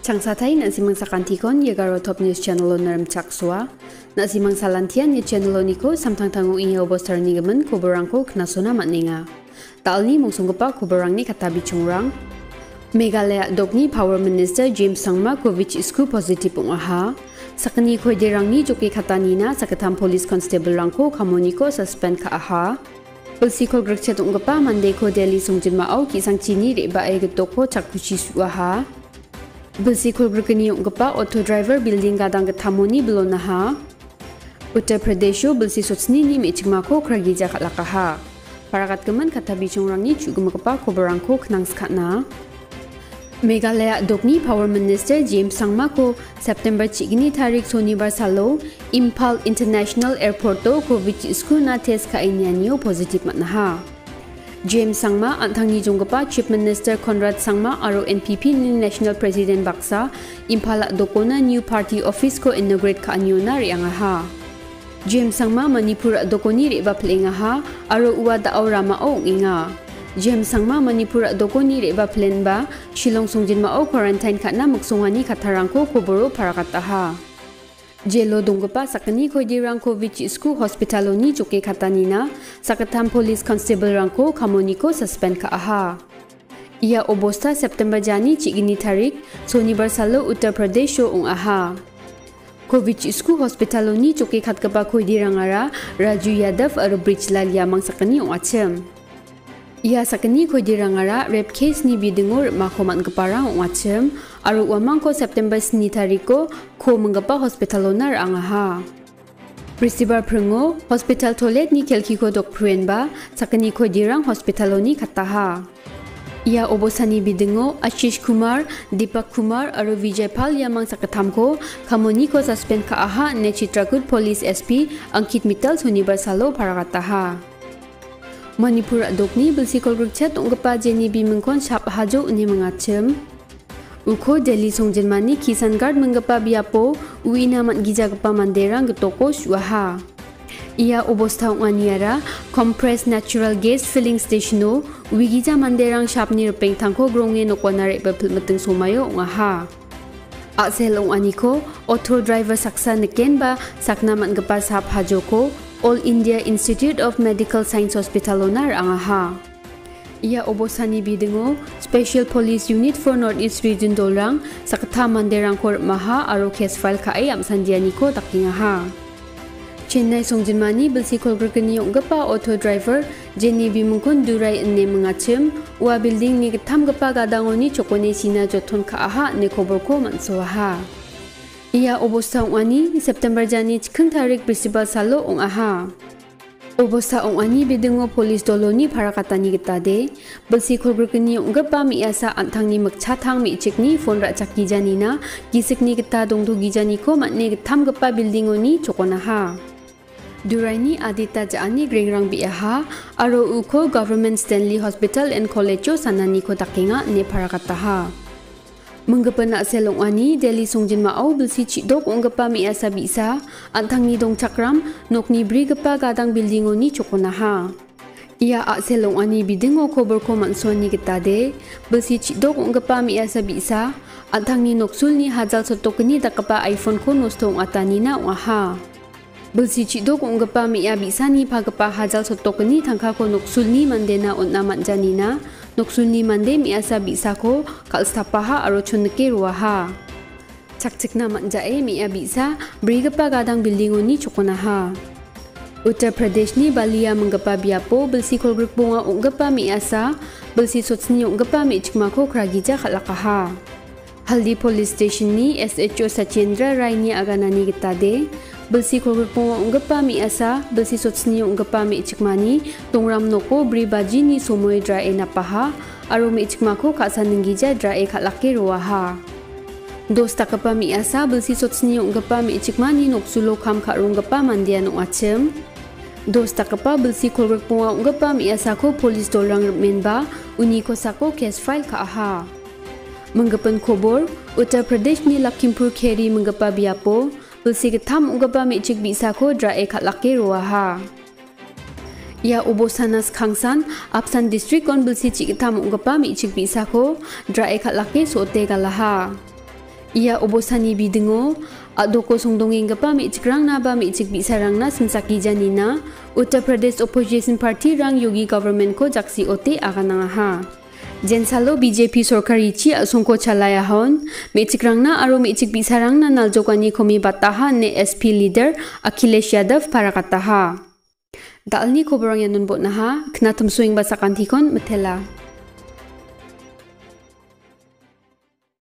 Changsatai nak simang sakantikon ye garo top news channel naram chaksua nak simang salantian ye channel niko samtang tangu iya obostar ni gemen ko berangko knasona matninga talni mungsunggepa ko berang ni kata bicungrang Meghalaya dokni Power Minister James Sangma COVID isku positif ungaha sakni ko derang ni joki katanina sakatam police constable rangko kamoniko suspend ka aha Pelsikol grekchet unggepa mande ko Delhi songjin maau kisang chini reba ay getoko chakpuchi suaha Belsikul berkeni unggepa auto driver building gadang ketamoni belum naha. Uttar Pradesho belsi sotsni ni mecikmako kragi jakat lakaha. Parakat kemen kata bicungrang ni juga menggepa ko berangko kenang sekatna. Meghalaya dokni Power Minister James Sangma ko September cikini tarik Sonibar Salo Impal International Airport to COVID isku na test kainyanyo positif matnaha. James Sangma antangni jonggepa Chief Minister Conrad Sangma aro NPP ni National President Baksa Impala dokona new party office ko inaugurate ka anyona riangaha. James Sangma Manipur dokoni reba plengaha aro uwa daaw rama o inga. James Sangma Manipur dokoni reba plen ba Shillong songjin mao quarantine ka na muksongani katarangko koboro parakataha. Jelo donggepa sakani ko dirang COVID isku hospitaloni joke katanina sakatam police constable rangko kamoniko suspend ka aha. Ia obosta September jani cikini tarik Sonibar Salo Uttar Pradesho ung aha. COVID isku hospitaloni joke katkepa ko dirangara Raju Yadav aro bridge lalia mang sakani ung achem. Ia sakani ko dirangara rape case ni bidengor makoman keparang ung achem aro uamang ko September sini tariko ko menggepa hospitalonar angaha. Peristiwa prengo hospital toilet ni kelki ko dok pruenba sakani ko dirang hospitaloni kataha. Ia obosani bidengo Ashish Kumar, Deepak Kumar aro Vijay Pal yamang sakatam ko kamoni ko suspend ka aha ne Chitragut Police SP Ankit Mittal Sonibar Salo parakataha. Manipur adokni belsikol grekchat unggepa jeni bimengkon sap hajo ni mengacem. Uko Delhi songjin mani kisan guard menggepa biapo uina mat gija gepa manderang getoko suaha. Ia obosta unganiara compressed natural gas filling stationo wigija manderang shapni repeng tangko gronge nokwanare bepil meteng somayo ungaha. Aksel unganiko auto driver saksa nekenba sakna mat gepa sap hajoko All India Institute of Medical Science Hospitalonar angaha. Ia obosani bidengo Special Police Unit for North East Region dolrang sakata manderang kor maha aro case file ka ayam sandiani ko takingaha. Chennai songjinmani belsikol grekeni unggepa auto driver Jenny bimungkon durai enne mengacem ua building ni ketam gepa gadangoni chokone sina joton ka aha ne kobor ko mansoha. Ia obosta ungani September jani chikeng tarik principal salo ung aha. Obosta ongani bidengo polis doloni parakatani getade belsikol grekeni unggepa miasa antangni mekchatang mi chekni phone ra chakki janina gisikni geta dongdo gijani ko matne getam gepa buildingoni chokonaha. Duraini adita jani grengrang biaha aro uko Government Stanley Hospital and College sanani ko takinga ne parakataha. Menggepa selong ani Delhi songjin maau belsi cidok unggepa miasa bisa antangni dong cakram nokni bri gepa gadang buildingoni chokonaha. Ia selong ani bidengo kober ko mansoni getade belsi cidok unggepa miasa bisa antangni noksulni hajal sotokni dakapa iPhone ko nostong atanina uaha. Belsi cidok unggepa mia bisa ni pagepa hajal sotokni tangka ko noksulni mandena unamat janina noksulni mande miasa bisa ko kalstapaha aro chunke ruaha. Cakcikna manjae mia bisa brigepa gadang buildingoni chokonaha. Uttar Pradesh ni Balia menggepa biapo belsikol grekbonga unggepa miasa belsi sotsni unggepa mechikmako kragija kalakaha. Haldi Police Station ni SHO Sachendra Rai ni aganani getade belsikol grekbonga unggepa miasa belsi sotsni unggepa mechikmani tongram noko bribaji ni somoy drae napaha aro mechikmako kasanengija drae kalake ruaha. Dosta kapa miasa belsi sotsni unggepa mechikmani noksulo kam karunggepa mandian acem. Dosta kapa belsikol grekbonga unggepa miasa ko polis dolrang menba uniko sako case file ka aha. Menggepen kobor Uttar Pradesh ni Lakhimpur Kheri menggepa biapo belsi getam unggepa mechik bisa ko drae kalake ruaha. Ia obosanas Khangsan Apsan District on belsi chiketam unggepa mechik bisa ko drae kalake sote galaha. Ia obosani bidengo adoko songdongeng gapa mechikrang na ba mechik bisarang na sinsaki janina Uttar Pradesh Opposition Party rang Yogi government ko jaksi ote agananga ha. Jensalo BJP sorkari chi asongko chalaya hon mechikrang na aro mechik bisarang na naljokani komi bataha ne SP leader Akhilesh Yadav parakataha. Dalni koborang yanun bot naha knatum suing basakantikon metela.